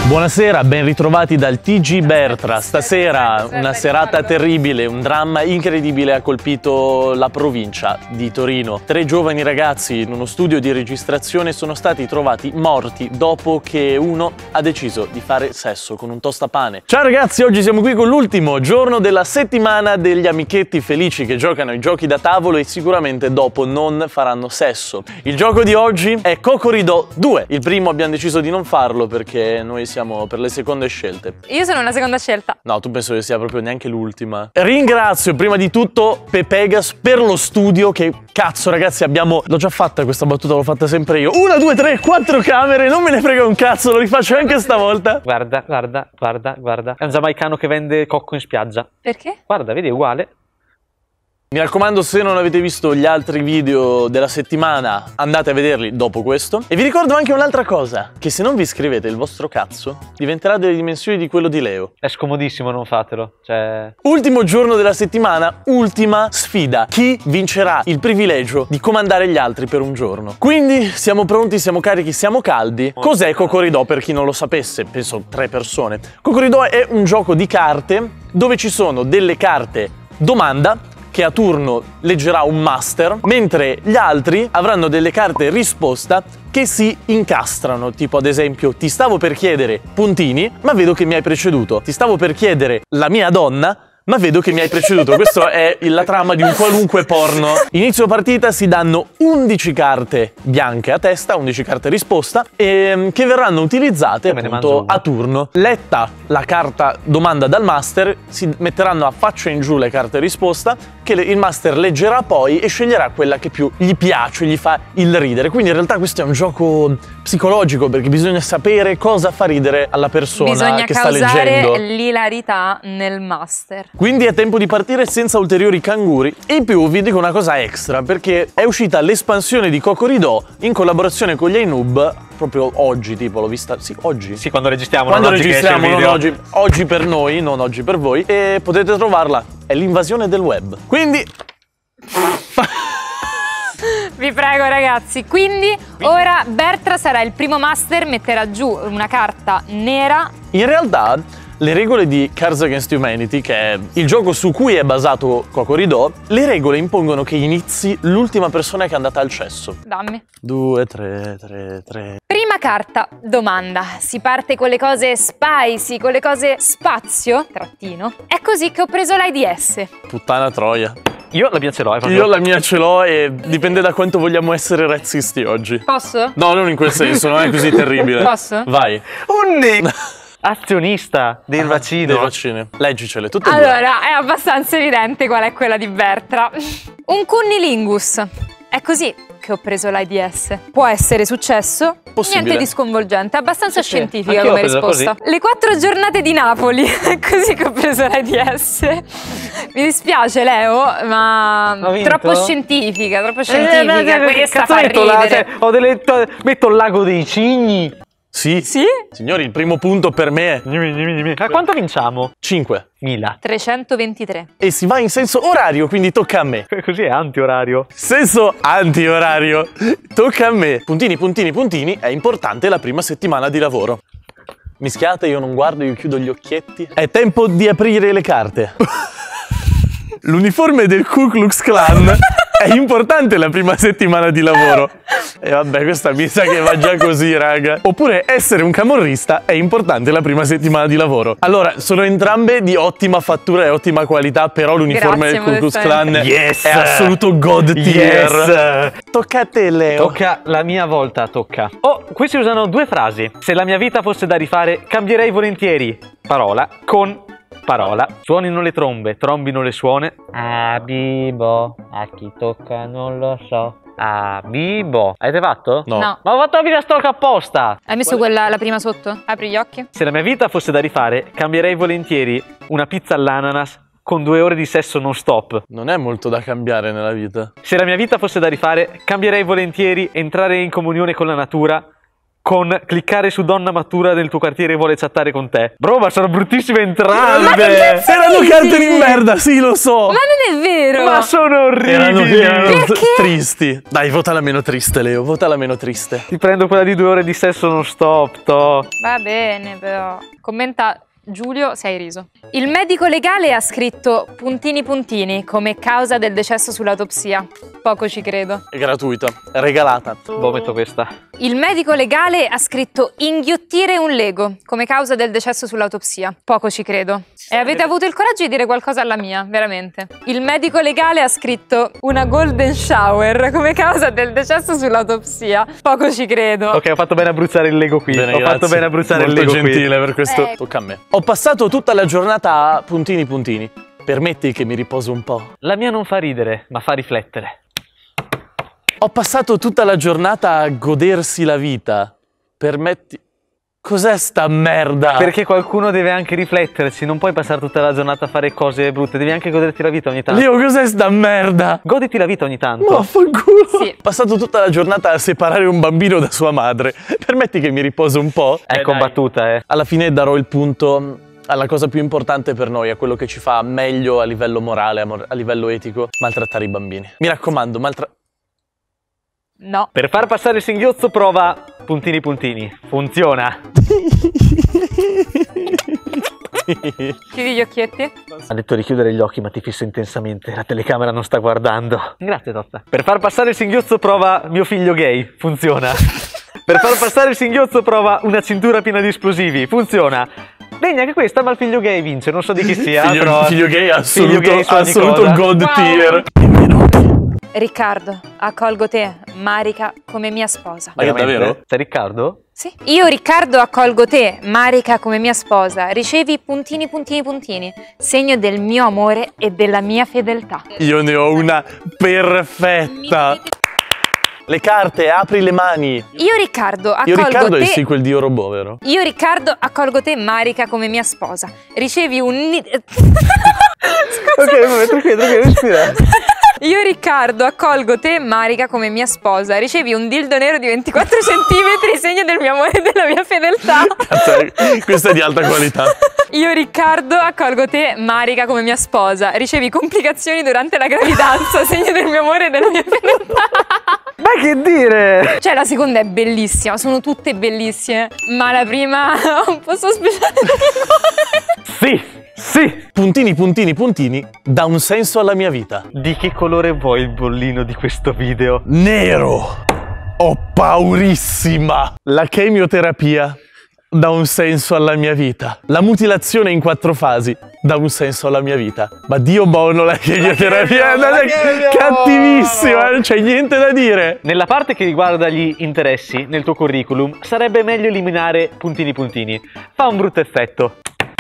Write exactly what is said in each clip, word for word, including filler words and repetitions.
Buonasera, ben ritrovati dal T G Bertra. Stasera una serata terribile, un dramma incredibile ha colpito la provincia di Torino. Tre giovani ragazzi in uno studio di registrazione sono stati trovati morti dopo che uno ha deciso di fare sesso con un tostapane. Ciao ragazzi, oggi siamo qui con l'ultimo giorno della settimana degli amichetti felici che giocano ai giochi da tavolo e sicuramente dopo non faranno sesso. Il gioco di oggi è Cocorido due. Il primo abbiamo deciso di non farlo perché noi siamo Siamo per le seconde scelte. Io sono la seconda scelta. No, tu penso che sia proprio neanche l'ultima. Ringrazio prima di tutto Pepegas per lo studio che, cazzo ragazzi, abbiamo... L'ho già fatta questa battuta, l'ho fatta sempre io. Una, due, tre, quattro camere, non me ne frega un cazzo, lo rifaccio anche stavolta. Guarda, guarda, guarda, guarda. È un giamaicano che vende cocco in spiaggia. Perché? Guarda, vedi, è uguale. Mi raccomando, se non avete visto gli altri video della settimana, andate a vederli dopo questo. E vi ricordo anche un'altra cosa, che se non vi iscrivete il vostro cazzo, diventerà delle dimensioni di quello di Leo. È scomodissimo, non fatelo. Cioè... Ultimo giorno della settimana, ultima sfida. Chi vincerà il privilegio di comandare gli altri per un giorno? Quindi siamo pronti, siamo carichi, siamo caldi. Cos'è Cocorido per chi non lo sapesse? Penso tre persone. Cocorido è un gioco di carte dove ci sono delle carte domanda che a turno leggerà un master, mentre gli altri avranno delle carte risposta che si incastrano, tipo ad esempio ti stavo per chiedere puntini, ma vedo che mi hai preceduto, ti stavo per chiedere la mia donna, ma vedo che mi hai preceduto. Questa è la trama di un qualunque porno. Inizio partita si danno undici carte bianche a testa, undici carte risposta, e, che verranno utilizzate appunto a turno. Letta la carta domanda dal master, si metteranno a faccia in giù le carte risposta, che il master leggerà poi e sceglierà quella che più gli piace, gli fa il ridere. Quindi in realtà questo è un gioco psicologico, perché bisogna sapere cosa fa ridere alla persona bisogna che sta leggendo. Bisogna causare l'ilarità nel master. Quindi è tempo di partire senza ulteriori canguri. In più vi dico una cosa extra, perché è uscita l'espansione di Cocorido in collaborazione con gli iNoob proprio oggi, tipo l'ho vista, sì, oggi. Sì, quando registriamo, quando non registriamo, oggi non oggi, oggi per noi, non oggi per voi, e potete trovarla. È l'invasione del web. Quindi vi prego ragazzi, quindi, quindi ora Bertra sarà il primo master, metterà giù una carta nera. In realtà le regole di Cards Against Humanity, che è il gioco su cui è basato Cocorido, le regole impongono che inizi l'ultima persona che è andata al cesso. Dammi. Due, tre, tre, tre. Prima carta, domanda. Si parte con le cose spicy, con le cose spazio, trattino. È così che ho preso l'AIDS. Puttana troia. Io la mia ce l'ho, è proprio... Io la mia ce l'ho e dipende da quanto vogliamo essere razzisti oggi. Posso? No, non in quel senso, non è così terribile. Posso? Vai. Un azionista del ah, vaccino. Del vaccino. Leggicele, tutte e allora, due. È abbastanza evidente qual è quella di Bertra. Un cunnilingus. È così che ho preso l'AIDS. Può essere successo, possibile. Niente di sconvolgente, abbastanza sì, scientifica sì. come risposta. Così. Le quattro giornate di Napoli, è così che ho preso l'AIDS. Mi dispiace Leo, ma troppo scientifica, troppo scientifica. Eh, Questa fa ridere. La, cioè, ho delle, metto il lago dei cigni. Sì. Sì? Signori, il primo punto per me è... A quanto vinciamo? cinque. Mila. trecentoventitré. E si va in senso orario, quindi tocca a me. Così è anti-orario. Senso anti-orario. Tocca a me. Puntini, puntini, puntini. È importante la prima settimana di lavoro. Mischiate, io non guardo, io chiudo gli occhietti. È tempo di aprire le carte. L'uniforme del Ku Klux Klan è importante la prima settimana di lavoro. E vabbè, questa mi sa che va già così, raga. Oppure essere un camorrista è importante la prima settimana di lavoro. Allora, sono entrambe di ottima fattura e ottima qualità, però l'uniforme del Ku Klux Klan yes. è assoluto god tier. Yes. Tocca a te, Leo. Tocca la mia volta, tocca. Oh, qui si usano due frasi. Se la mia vita fosse da rifare, cambierei volentieri parola con parola. Suonino le trombe, trombino le suone. Ah, Bibo, a chi tocca non lo so. Ah, Bibo. Avete fatto? No. No. Ma ho fatto la vita stocca apposta. Hai messo quella, la prima sotto? Apri gli occhi. Se la mia vita fosse da rifare, cambierei volentieri una pizza all'ananas con due ore di sesso non stop. Non è molto da cambiare nella vita. Se la mia vita fosse da rifare, cambierei volentieri entrare in comunione con la natura con cliccare su donna matura del tuo quartiere e vuole chattare con te. Bro, ma sono bruttissime entrambe. Erano carte di merda, sì, lo so. Ma non è vero. Ma sono orribili. Erano, erano Perché? tristi. Dai, vota la meno triste, Leo. Vota la meno triste. Ti prendo quella di due ore di sesso non stop, to. Va bene, però. Commenta Giulio, sei riso. Il medico legale ha scritto puntini puntini come causa del decesso sull'autopsia. Poco ci credo. È gratuita, è regalata. Boh, metto questa. Il medico legale ha scritto inghiottire un Lego come causa del decesso sull'autopsia. Poco ci credo. E avete avuto il coraggio di dire qualcosa alla mia, veramente. Il medico legale ha scritto una golden shower come causa del decesso sull'autopsia. Poco ci credo. Ok, ho fatto bene a bruciare il Lego qui. Bene, ho grazie. fatto bene a bruciare Molto il Lego gentile qui. per questo. Eh. Tocca a me. Ho passato tutta la giornata a puntini puntini. Permetti che mi riposo un po'. La mia non fa ridere, ma fa riflettere. Ho passato tutta la giornata a godersi la vita. Permetti... Cos'è sta merda? Perché qualcuno deve anche rifletterci, non puoi passare tutta la giornata a fare cose brutte, devi anche goderti la vita ogni tanto. Leo, cos'è sta merda? Goditi la vita ogni tanto. Vaffanculo. Sì. Ho passato tutta la giornata a separare un bambino da sua madre. Permetti che mi riposo un po'? È Eh, combattuta, eh. Alla fine darò il punto alla cosa più importante per noi, a quello che ci fa meglio a livello morale, a, mor- a livello etico, maltrattare i bambini. Mi raccomando, maltra... No. Per far passare il singhiozzo prova puntini puntini. Funziona. Chiudi gli occhietti. Ha detto di chiudere gli occhi, ma ti fisso intensamente. La telecamera non sta guardando. Grazie, Totta. Per far passare il singhiozzo prova mio figlio gay. Funziona. Per far passare il singhiozzo prova una cintura piena di esplosivi. Funziona. Degna che questa, ma il figlio gay vince. Non so di chi sia, figlio, però... figlio gay assoluto, figlio gay su ogni assoluto cosa. god Wow. tier. Riccardo, accolgo te, Marica, come mia sposa. Ma che Veramente? davvero? Sei Riccardo? Sì. Io, Riccardo, accolgo te, Marica, come mia sposa. Ricevi puntini, puntini, puntini. Segno del mio amore e della mia fedeltà. Io ne ho una perfetta. Le carte, apri le mani. Io, Riccardo, accolgo Io Riccardo è te... il sequel di Io Robot, vero? Io, Riccardo, accolgo te, Marica, come mia sposa. Ricevi un... ni- Ok, vabbè, tranquillo, tranquillo, respira. Io, Riccardo, accolgo te, Marica, come mia sposa. Ricevi un dildo nero di ventiquattro centimetri, segno del mio amore e della mia fedeltà. Cazzo, questa è di alta qualità. Io, Riccardo, accolgo te, Marica, come mia sposa. Ricevi complicazioni durante la gravidanza, segno del mio amore e della mia fedeltà. Ma che dire? Cioè, la seconda è bellissima, sono tutte bellissime, ma la prima ho un po' sospettato di cuore. Sì, sì. Puntini, puntini, puntini, dà un senso alla mia vita. Di che colore vuoi il bollino di questo video? Nero. Ho paurissima. La chemioterapia dà un senso alla mia vita. La mutilazione in quattro fasi dà un senso alla mia vita. Ma Dio buono, la chemioterapia è La chemio! cattivissima, non c'è niente da dire. Nella parte che riguarda gli interessi nel tuo curriculum sarebbe meglio eliminare puntini puntini. Fa un brutto effetto.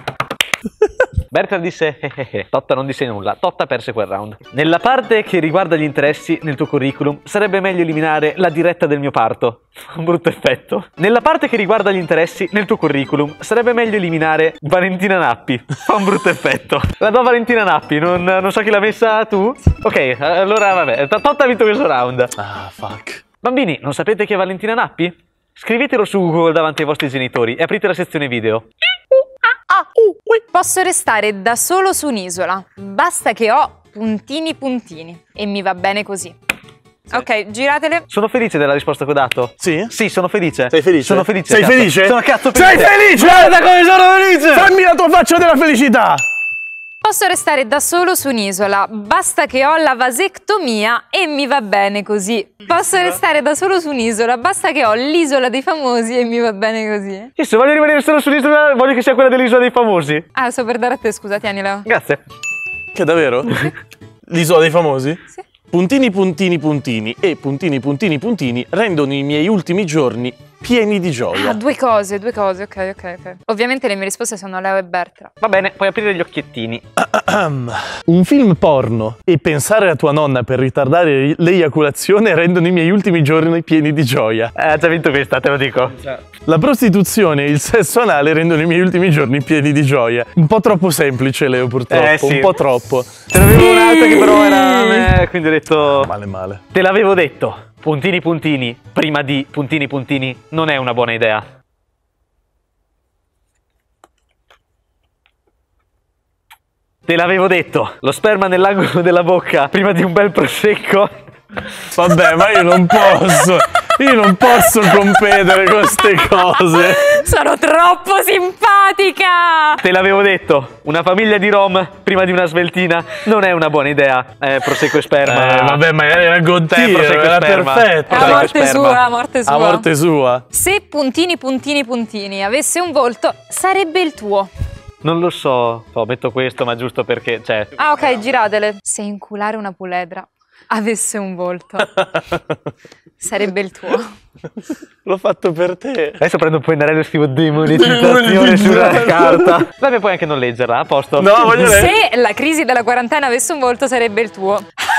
Bertrand disse eh, eh, eh. Totta non disse nulla, Totta perse quel round. Nella parte che riguarda gli interessi nel tuo curriculum sarebbe meglio eliminare la diretta del mio parto. Un brutto effetto. Nella parte che riguarda gli interessi nel tuo curriculum sarebbe meglio eliminare Valentina Nappi. Fa un brutto effetto. La do a Valentina Nappi, non, non so chi l'ha messa tu. Ok, allora vabbè, Totta ha vinto questo round. Ah, fuck. Bambini, non sapete chi è Valentina Nappi? Scrivetelo su Google davanti ai vostri genitori e aprite la sezione video. Posso restare da solo su un'isola, basta che ho puntini puntini e mi va bene così. Ok, giratele. Sono felice della risposta che ho dato. Sì? Sì, sono felice. Sei felice? Sono felice. Sei cazzo. felice? Sono cazzo felice. Sei felice? Guarda come sono felice! Fammi la tua faccia della felicità! Posso restare da solo su un'isola, basta che ho la vasectomia e mi va bene così. Posso restare da solo su un'isola, basta che ho l'isola dei famosi e mi va bene così. Io se voglio rimanere solo sull'isola, voglio che sia quella dell'isola dei famosi. Ah, sto per dare a te, scusa, tieni Leo. Grazie. Che davvero? L'isola dei famosi? Sì. Puntini, puntini, puntini e puntini, puntini, puntini rendono i miei ultimi giorni pieni di gioia. Ah, due cose, due cose, ok, ok, ok. Ovviamente le mie risposte sono Leo e Bertra. Va bene, puoi aprire gli occhiettini. Un film porno e pensare a tua nonna per ritardare l'eiaculazione rendono i miei ultimi giorni pieni di gioia. Eh, ha già vinto questa, te lo dico. La prostituzione e il sesso anale rendono i miei ultimi giorni pieni di gioia. Un po' troppo semplice, Leo, purtroppo. Eh, sì. Un po' troppo. Ce n'avevo un'altra che però era... Eh, quindi ho detto... Male, male. Te l'avevo detto. Puntini puntini, prima di puntini puntini, non è una buona idea. Te l'avevo detto, lo sperma nell'angolo della bocca prima di un bel prosecco. Vabbè, ma io non posso. Io non posso competere con queste cose. Sono troppo simpatica! Te l'avevo detto, una famiglia di rom prima di una sveltina non è una buona idea. Eh, prosecco e sperma. Eh, vabbè, magari era con te, prosecco e era sperma. perfetto. A Prosecco e morte sperma. sua, a morte sua. A morte sua. Se puntini puntini puntini avesse un volto, sarebbe il tuo. Non lo so, ho metto questo, ma giusto perché, cioè... Ah, ok, giratele. Se inculare una puledra avesse un volto, sarebbe il tuo. L'ho fatto per te. Adesso prendo un pennarello e scrivo demonetizzazione sulla carta. Vabbè, puoi anche non leggerla, a posto. No, voglio leggere. Se la crisi della quarantena avesse un volto, sarebbe il tuo.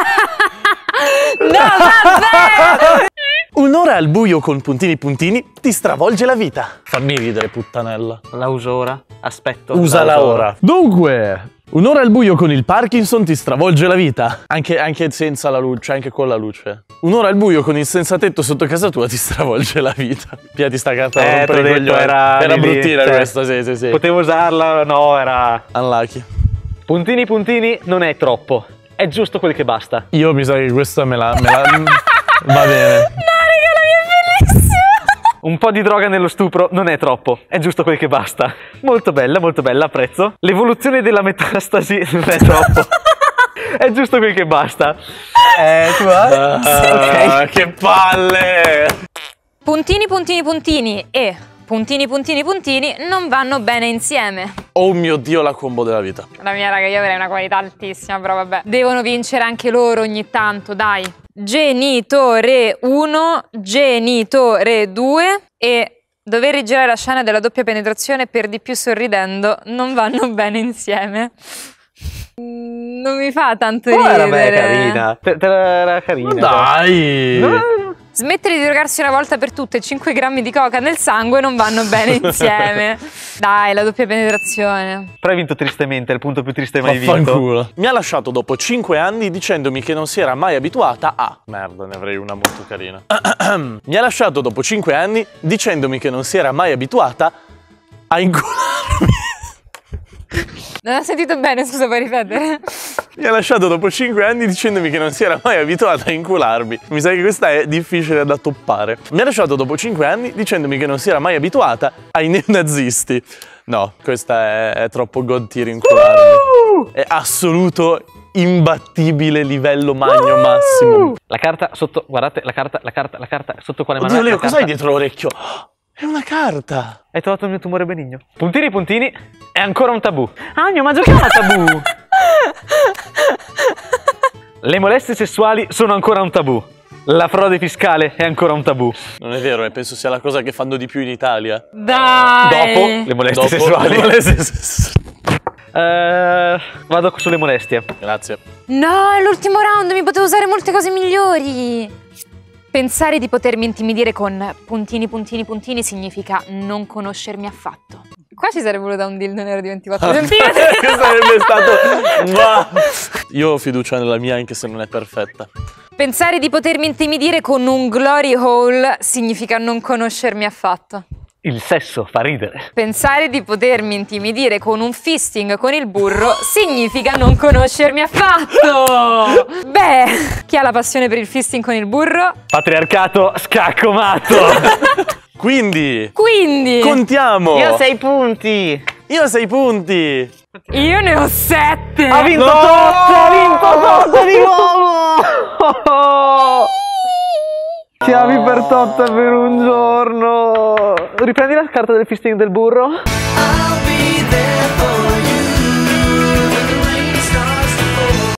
No, vabbè! Un'ora al buio con puntini puntini ti stravolge la vita. Fammi ridere, puttanella. La uso ora? Aspetto. Usala la uso ora. Dunque, un'ora al buio con il Parkinson ti stravolge la vita. Anche, anche senza la luce, anche con la luce. Un'ora al buio con il senza tetto sotto casa tua ti stravolge la vita. Pia, ti sta carta Eh, rompere t'ho i detto, coglioni. era Era lì lì, bruttina cioè. questa, sì, sì, sì. Potevo usarla, no, era... Unlucky. Puntini puntini non è troppo. È giusto quel che basta. Io mi sa che questa me la... Me la va bene. No, raga, la mia è bellissima! Un po' di droga nello stupro non è troppo, è giusto quel che basta. Molto bella, molto bella, apprezzo. L'evoluzione della metastasi non è troppo. È giusto quel che basta. Eh, tu Ah, ok. che palle! Puntini puntini puntini e puntini puntini puntini non vanno bene insieme. Oh mio Dio, la combo della vita. La mia, raga, io avrei una qualità altissima, però vabbè. Devono vincere anche loro ogni tanto, dai. Genitore uno, genitore due e dover rigirare la scena della doppia penetrazione per di più sorridendo non vanno bene insieme. Mm, Non mi fa tanto Oh, ridere. era beh, carina. Te, te era carina. Dai! No, Smettere di drogarsi una volta per tutte, cinque grammi di coca nel sangue non vanno bene insieme. Dai, la doppia penetrazione. però hai vinto tristemente, è il punto più triste mai vinto. Vaffanculo. Mi ha lasciato dopo cinque anni dicendomi che non si era mai abituata a... Merda, ne avrei una molto carina. Mi ha lasciato dopo cinque anni dicendomi che non si era mai abituata a incularmi. Non ho sentito bene, scusa, puoi ripetere? Mi ha lasciato dopo cinque anni dicendomi che non si era mai abituata a incularmi. Mi sa che questa è difficile da toppare. Mi ha lasciato dopo cinque anni dicendomi che non si era mai abituata ai neonazisti. No, questa è, è troppo god tier incularmi. Uh! È assoluto imbattibile livello magno massimo. La carta sotto, guardate, la carta, la carta, la carta, sotto quale mano Oddio è? Leo, La cos'hai carta- dietro l'orecchio? È una carta. Hai trovato il mio tumore benigno. Puntini puntini è ancora un tabù. Ah, mio, ma giochiamo a tabù. Le molestie sessuali sono ancora un tabù. La frode fiscale è ancora un tabù. Non è vero, e penso sia la cosa che fanno di più in Italia. Dai! Dopo le molestie Dopo sessuali. le molestie sessuali. Eh, vado sulle molestie. Grazie. No, è l'ultimo round, mi potevo usare molte cose migliori. Pensare di potermi intimidire con puntini puntini puntini significa non conoscermi affatto. Qua ci sarebbe voluto un dildo nero di ventiquattro centimetri. Questo sarebbe stato... Ma... Io ho fiducia nella mia anche se non è perfetta. Pensare di potermi intimidire con un glory hole significa non conoscermi affatto. Il sesso fa ridere. Pensare di potermi intimidire con un fisting con il burro significa non conoscermi affatto. Beh, chi ha la passione per il fisting con il burro? Patriarcato scaccomato. Quindi... Quindi Contiamo! Io ho sei punti. Io ho sei punti! io ne ho sette. Ha vinto No! Tot, ha vinto Tot di nuovo. Chiavi per Tot per un giorno. Riprendi la carta del fisting del burro. I'll be there.